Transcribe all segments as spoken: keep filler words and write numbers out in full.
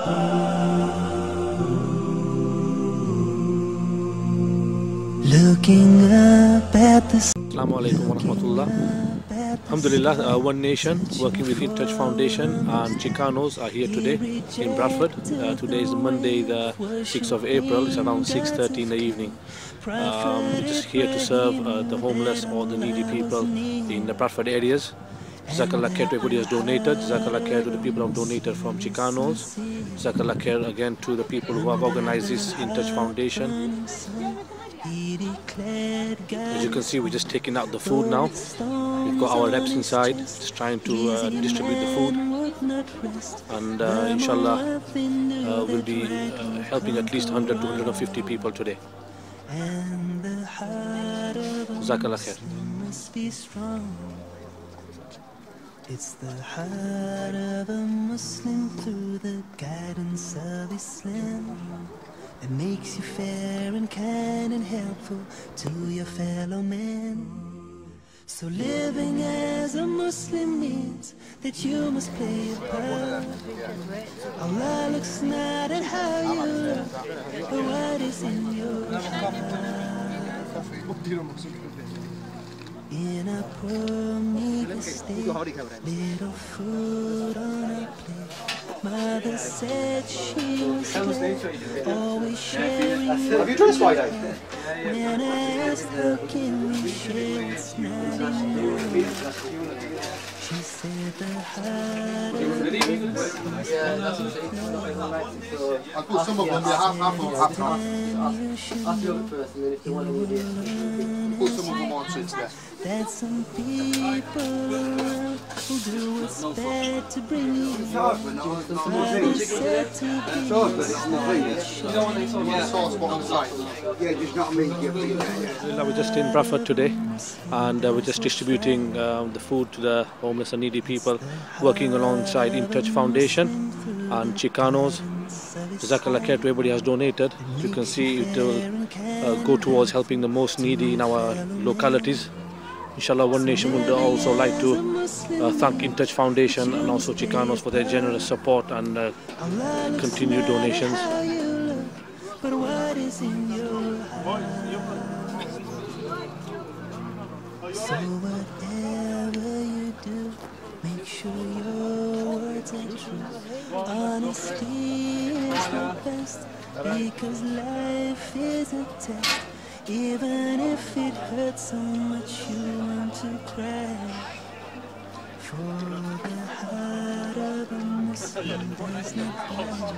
Looking up at the Assalamu alaikum wa rahmatullah. Alhamdulillah, uh, One Nation working with Intouch Foundation and Chickanos are here today in Bradford. Uh, today is Monday the sixth of April. It's around six thirty in the evening. Um, we're just here to serve uh, the homeless or the needy people in the Bradford areas. Jazakallah khair to everybody who has donated. Jazakallah khair to the people who have donated from Chickanos. Jazakallah khair again to the people who have organized this Intouch Foundation. As you can see, we're just taking out the food now. We've got our reps inside, just trying to uh, distribute the food. And uh, inshallah, uh, we'll be uh, helping at least one hundred to one hundred fifty people today. Jazakallah khair. It's the heart of a Muslim through the guidance of Islam that makes you fair and kind and helpful to your fellow man. So living as a Muslim means that you must play a part. Allah looks not at how you look, but what is in your heart. In a poor meager state, little food on a plate. Mother said she was glad, always sharing your Have you dressed Friday? When I asked her, can we share what's not in you? She said the heart of Yeah, that's what I'm I'll put some of them, half, half or half half. Ask the other person, and if they want to need it, put some of them on to there. that some people around will do what's bad to bring you. Father said to be Yeah, just not me. We're just in Bradford today, and uh, we're just distributing um, the food to the homeless and needy people, working alongside Intouch Foundation and Chickanos. Jazakallah khair to everybody who has donated. You can see it will uh, go towards helping the most needy in our localities. Inshallah, One Nation would also like to uh, thank Intouch Foundation and also Chickanos for their generous support and uh, continued donations. But what is in your heart? So whatever you do, make sure your words are true. Honesty is the best, because life is a test. Even if it hurts so much, you want to cry. For the heart of a Muslim does not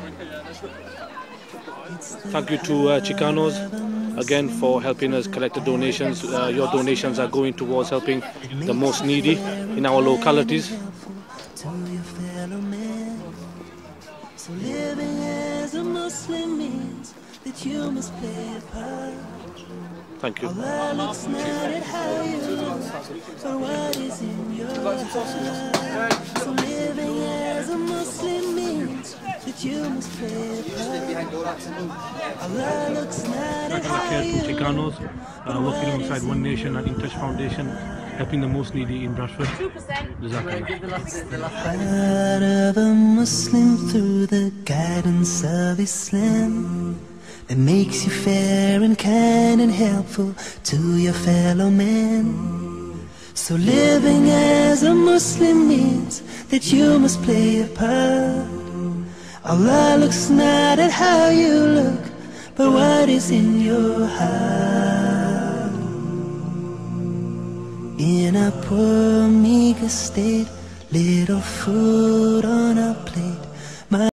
Thank you to uh, Chickanos again for helping us collect the donations. Uh, your donations are going towards helping the most needy in our localities. to your fellow man. So living as a Muslim means that you must play a part. Thank you. Allah looks not at how you look, but what is in your heart. So living as a Muslim means that you must play a part. Allah looks not at how you look. Chickanos, uh, working alongside One Nation and Intouch Foundation, helping the most needy in Bradford. It's the heart of a Muslim through the guidance of Islam that makes you fair and kind and helpful to your fellow man. So living as a Muslim means that you must play a part. Allah looks not at how you look, but what is in your heart. In a poor meager state, little food on a plate.